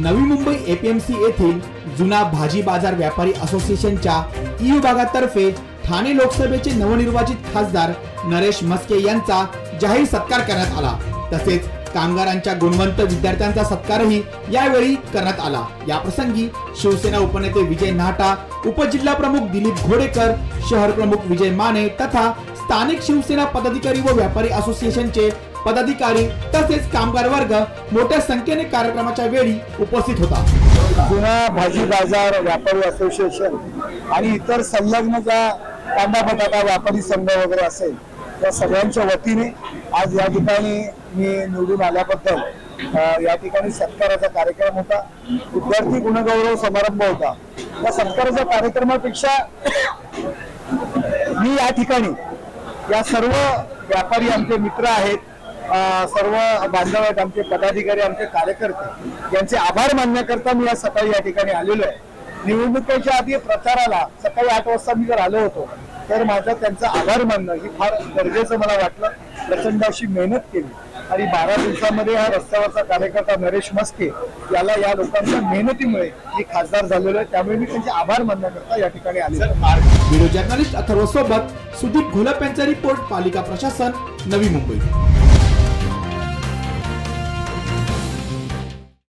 Navi Mumbai APMC येथील जुना भाजी बाजार व्यापारी असोसिएशनच्या ई विभागातर्फे ठाणे लोकसभेचे नवनिर्वाचित खासदार नरेश म्हस्के यांचा जाहीर सत्कार करण्यात आला। तसेच कामगारांच्या गुणवंत विद्यार्थ्यांचा सत्कारही यावेळी करण्यात आला। या प्रसंगी शिवसेना उपनेते विजय नाहटा, उपजिल्हा प्रमुख दिलीप घोडेकर, शहर प्रमुख विजय माने तथा स्थानिक शिवसेना पदाधिकारी व व्यापारी असोसिएशनचे पदाधिकारी तसेच कामगार वर्ग मोठ्या संख्येने कार्यक्रमाच्या वेळी उपस्थित होता। जुना भाजी बाजार व्यापारी असोसिएशन आणि इतर संलग्न ज्या कांदा बटाटा व्यापारी संघ वगैरे असेल त्या सगळ्यांच्या वतीने आज या ठिकाणी मी निवडून आल्याबद्दल या ठिकाणी सत्काराचा कार्यक्रम होता। विद्यार्थी गुणगौरव समारंभ होता। या सत्काराच्या कार्यक्रमापेक्षा मी या ठिकाणी या सर्व व्यापारी आमचे मित्र आहेत, सर्व बांधव आहेत, आमचे पदाधिकारी, आमचे कार्यकर्ते यांचे आभार मानण्याकरता मी आज सकाळी या ठिकाणी आलेलो आहे। निवडणुकीच्या आधी प्रचाराला सकाळी 8 वाजता मी जर आलो होतो तर माझा त्यांचा आभार मानणं ही फार गरजेचं मला वाटलं। प्रचंड अशी मेहनत केली आणि 12 दिवसामध्ये हा रस्त्यावरचा कार्यकर्ता नरेश म्हस्के याला या लोकांच्या मेहनतीमुळे मी खासदार झालेलो आहे। त्यामुळे मी त्यांचे आभार मानण्याकरता या ठिकाणी आलेलो आहे। व्हिडिओ जर्नलिस्ट अथर्व सोबत सुदीप घोलप यांचा रिपोर्ट, पालिका प्रशासन, नवी मुंबई।